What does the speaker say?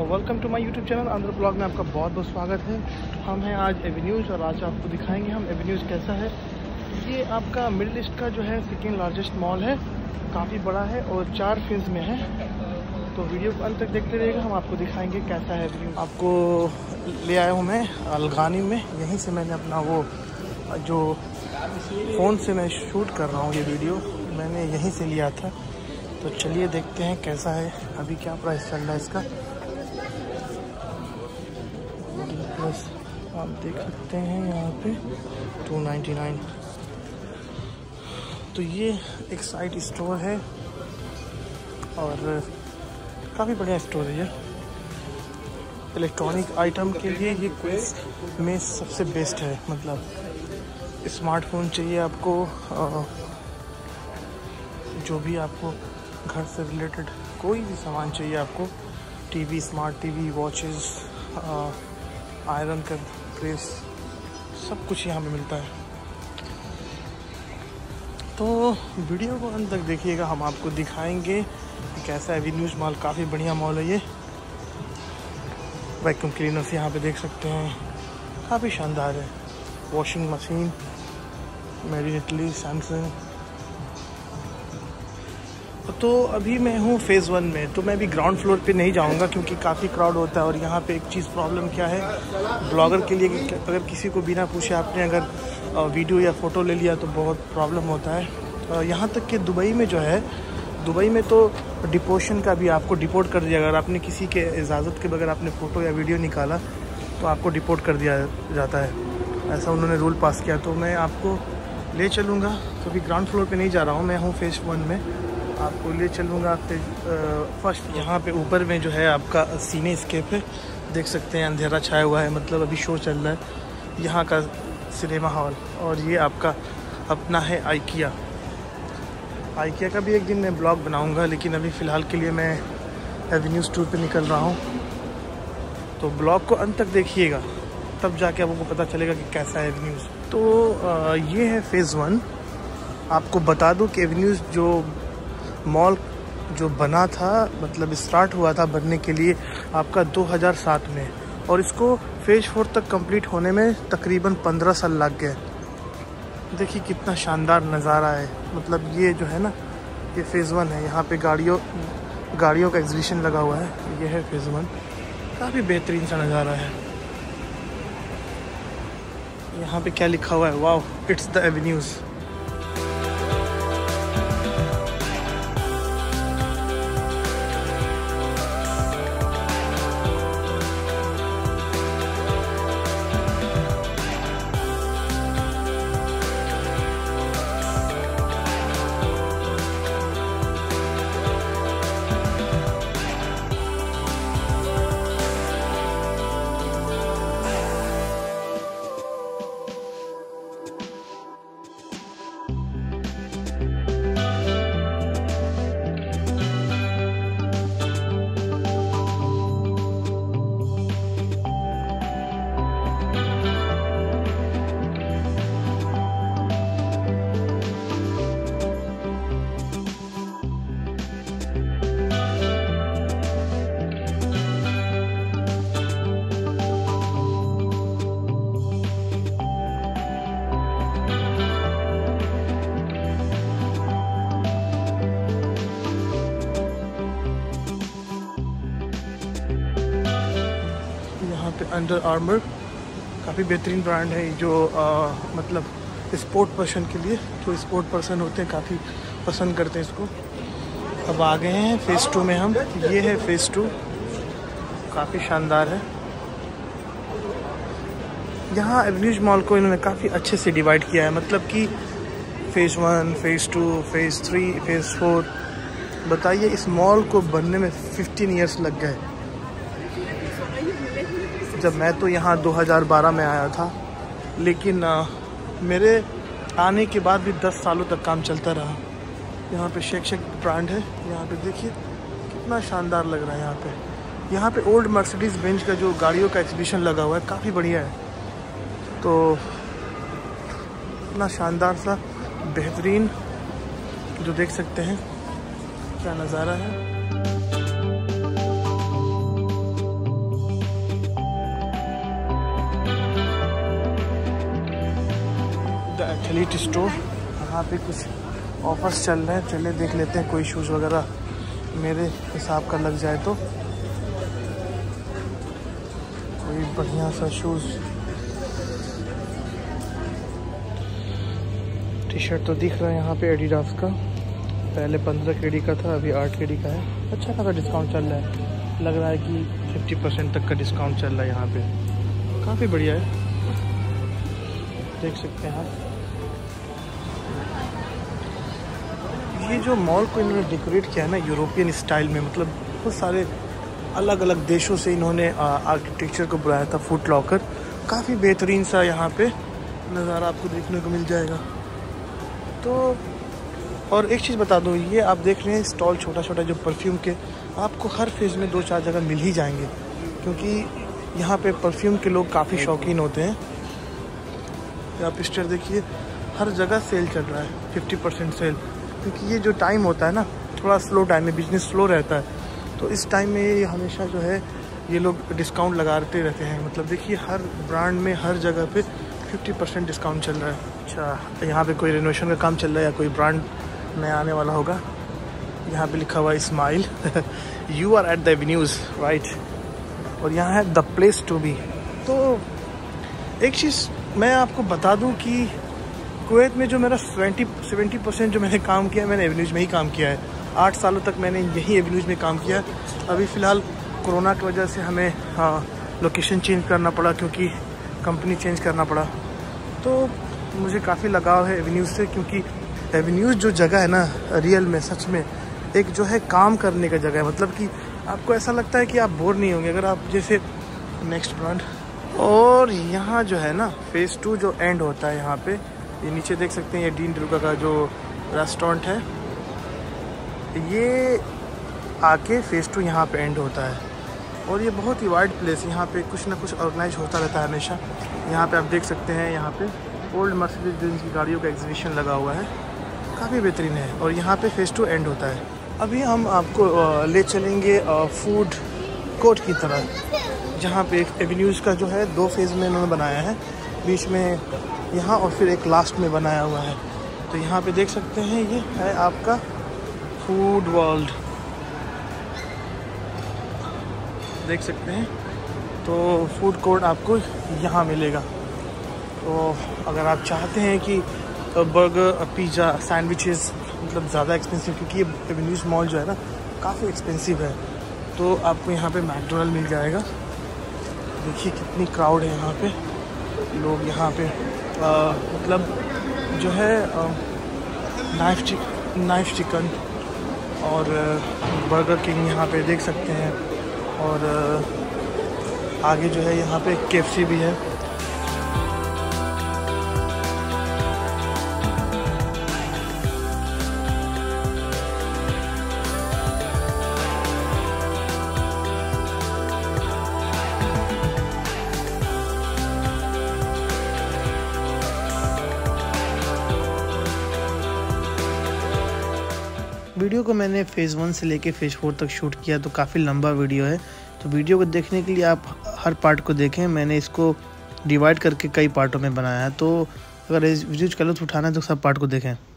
Welcome to my YouTube channel Andhra blog में आपका बहुत बहुत स्वागत है। हम हैं आज एवेन्यूज़ और आज आपको दिखाएंगे हम एवेन्यूज़ कैसा है। ये आपका मिडिल ईस्ट का जो है सेकेंड लार्जेस्ट मॉल है, काफ़ी बड़ा है और 4 फेज़ में है। तो वीडियो को अंत तक देखते रहिएगा, हम आपको दिखाएंगे कैसा है एवेन्यू। आपको ले आया हूँ मैं अलगानी में, यहीं से मैंने अपना वो जो फ़ोन से मैं शूट कर रहा हूँ ये वीडियो मैंने यहीं से लिया था। तो चलिए देखते हैं कैसा है, अभी क्या प्राइस चल रहा है इसका। प्लस आप देख सकते हैं यहाँ पे 299। तो ये एक साइड स्टोर है और काफ़ी बढ़िया स्टोर है ये। इलेक्ट्रॉनिक आइटम के लिए ये क्वेस्ट में सबसे बेस्ट है। मतलब स्मार्टफोन चाहिए आपको, जो भी आपको घर से रिलेटेड कोई भी सामान चाहिए आपको, TV, smart TV, watches, iron का प्रेस, सब कुछ यहाँ पे मिलता है। तो वीडियो को अंत तक देखिएगा, हम आपको दिखाएंगे कि कैसा है एवेन्यूज़ मॉल। काफ़ी बढ़िया मॉल है ये। वैक्यूम क्लीनर्स यहाँ पे देख सकते हैं, काफ़ी शानदार है। Washing machine made in Italy, Samsung. तो अभी मैं हूँ फेज़ 1 में, तो मैं अभी ग्राउंड फ्लोर पे नहीं जाऊँगा क्योंकि काफ़ी क्राउड होता है। और यहाँ पे एक चीज़ प्रॉब्लम क्या है ब्लॉगर के लिए कि अगर किसी को बिना पूछे आपने अगर वीडियो या फ़ोटो ले लिया तो बहुत प्रॉब्लम होता है। यहाँ तक कि दुबई में जो है, दुबई में तो डिपोशन का भी आपको डिपोर्ट कर दिया। अगर आपने किसी के इजाज़त के बगैर आपने फ़ोटो या वीडियो निकाला तो आपको डिपोर्ट कर दिया जाता है, ऐसा उन्होंने रूल पास किया। तो मैं आपको ले चलूँगा, तो अभी ग्राउंड फ्लोर पे नहीं जा रहा हूँ, मैं हूँ फेज़ 1 में, आपको ले चलूँगा। फर्स्ट यहाँ पे ऊपर में जो है आपका सीने स्केप है, देख सकते हैं अंधेरा छाया हुआ है, मतलब अभी शो चल रहा है यहाँ का सिनेमा हॉल। और ये आपका अपना है आइकिया। आइकिया का भी एक दिन मैं ब्लॉग बनाऊँगा, लेकिन अभी फ़िलहाल के लिए मैं एवेन्यूज़ टूर पे निकल रहा हूँ। तो ब्लॉग को अंत तक देखिएगा, तब जाके आपको पता चलेगा कि कैसा है एवेन्यूज़। तो ये है फेज़ 1। आपको बता दूँ कि एवेन्यूज़ जो मॉल जो बना था, मतलब स्टार्ट हुआ था बनने के लिए आपका 2007 में, और इसको फेज़ 4 तक कंप्लीट होने में तकरीबन 15 साल लग गए। देखिए कितना शानदार नज़ारा है। मतलब ये जो है ना, ये फेज़ 1 है। यहाँ पे गाड़ियों का एग्जीबिशन लगा हुआ है। ये है फेज़ 1, काफ़ी बेहतरीन सा नज़ारा है। यहाँ पे क्या लिखा हुआ है, wow it's the Avenues. Under Armour काफ़ी बेहतरीन ब्रांड है, जो मतलब स्पोर्ट पर्सन के लिए, जो स्पोर्ट पर्सन होते हैं काफ़ी पसंद करते हैं इसको। अब आ गए हैं फेज़ 2 में हम। ये है फेज़ 2, काफ़ी शानदार है। यहाँ एवेन्यूज़ मॉल को इन्होंने काफ़ी अच्छे से डिवाइड किया है, मतलब कि फेज़ 1, फेज़ 2, फेज़ 3, फेज़ 4। बताइए, इस मॉल को बनने में 15 ईयर्स लग गए। जब मैं तो यहाँ 2012 में आया था, लेकिन मेरे आने के बाद भी 10 सालों तक काम चलता रहा। यहाँ पे शेक ब्रांड है। यहाँ पे देखिए कितना शानदार लग रहा है। यहाँ पे ओल्ड मर्सिडीज़ बेंज का जो गाड़ियों का एग्जीबिशन लगा हुआ है, काफ़ी बढ़िया है। तो इतना शानदार सा बेहतरीन जो देख सकते हैं क्या नज़ारा है। Athlete store. यहाँ पे कुछ ऑफर्स चल रहे हैं, चले देख लेते हैं कोई शूज़ वगैरह मेरे हिसाब का लग जाए तो। कोई बढ़िया सा शूज़, टी शर्ट तो दिख रहा है यहाँ पे एडिडास का, पहले 15 KD का था, अभी 8 KD का है। अच्छा खासा डिस्काउंट चल रहा है, लग रहा है कि 50% तक का डिस्काउंट चल रहा है यहाँ पे, काफ़ी बढ़िया है, देख सकते हैं आप। ये जो मॉल को इन्होंने डेकोरेट किया है ना यूरोपियन स्टाइल में, मतलब बहुत सारे अलग अलग देशों से इन्होंने आर्किटेक्चर को बनाया था। फुट लॉकर काफ़ी बेहतरीन सा यहाँ पे नज़ारा आपको देखने को मिल जाएगा। तो और एक चीज़ बता दूँ, ये आप देख रहे हैं स्टॉल छोटा छोटा जो परफ्यूम के, आपको हर फेज़ में 2-4 जगह मिल ही जाएंगे, क्योंकि यहाँ पे परफ्यूम के लोग काफ़ी शौकीन होते हैं। आप पिक्चर देखिए, हर जगह सेल चल रहा है, 50% सेल, क्योंकि ये जो टाइम होता है ना थोड़ा स्लो टाइम है, बिजनेस स्लो रहता है, तो इस टाइम में ये हमेशा जो है ये लोग डिस्काउंट लगाते रहते हैं। मतलब देखिए हर ब्रांड में हर जगह पे 50% डिस्काउंट चल रहा है। अच्छा, यहाँ पे कोई रेनोवेशन का काम चल रहा है या कोई ब्रांड नया आने वाला होगा। यहाँ पे लिखा हुआ है smile you are at the Avenues right, और यहाँ है द प्लेस टू बी। तो एक चीज़ मैं आपको बता दूँ कि कुवैत में जो मेरा 70% जो मैंने काम किया, मैंने एवेन्यूज़ में ही काम किया है। 8 सालों तक मैंने यही एवेन्यूज़ में काम किया। अभी फ़िलहाल कोरोना की वजह से हमें लोकेशन चेंज करना पड़ा, क्योंकि कंपनी चेंज करना पड़ा। तो मुझे काफ़ी लगाव है एवेन्यूज़ से, क्योंकि एवेन्यूज़ जो जगह है ना रियल में सच में एक जो है काम करने का जगह है। मतलब कि आपको ऐसा लगता है कि आप बोर नहीं होंगे अगर आप जैसे नेक्स्ट ब्रांड। और यहाँ जो है ना फ़ेज़ 2 जो एंड होता है, यहाँ पे ये नीचे देख सकते हैं, ये डीन डिलुका का जो रेस्टोरेंट है, ये आके फ़ेज़ 2 यहाँ पे एंड होता है। और ये बहुत ही वाइड प्लेस, यहाँ पे कुछ ना कुछ ऑर्गेनाइज होता रहता है हमेशा। यहाँ पे आप देख सकते हैं, यहाँ पे ओल्ड मर्सिडीज बेंज की गाड़ियों का एग्जीबिशन लगा हुआ है, काफ़ी बेहतरीन है। और यहाँ पे फ़ेज़ 2 एंड होता है। अभी हम आपको ले चलेंगे फूड कोर्ट की तरफ, जहाँ पे एक एवेन्यूज़ का जो है 2 फेज़ में इन्होंने बनाया है, बीच में यहाँ और फिर एक लास्ट में बनाया हुआ है। तो यहाँ पे देख सकते हैं, ये है आपका फूड वर्ल्ड, देख सकते हैं। तो फूड कोर्ट आपको यहाँ मिलेगा। तो अगर आप चाहते हैं कि बर्गर, पिज़्ज़ा, सैंडविचेस मतलब ज़्यादा एक्सपेंसिव, क्योंकि ये एवेन्यूज़ मॉल जो है ना काफ़ी एक्सपेंसिव है, तो आपको यहाँ पे मैकडोनल्ड मिल जाएगा। देखिए कितनी क्राउड है यहाँ पे, लोग यहाँ पे मतलब जो है नाइफ चिकन और बर्गर किंग यहाँ पे देख सकते हैं। और आगे जो है यहाँ पे KFC भी है। वीडियो को मैंने फ़ेज़ 1 से लेके फ़ेज़ 4 तक शूट किया, तो काफ़ी लंबा वीडियो है। तो वीडियो को देखने के लिए आप हर पार्ट को देखें। मैंने इसको डिवाइड करके कई पार्टों में बनाया है, तो अगर वीडियो का लुत्फ़ उठाना है तो सब पार्ट को देखें।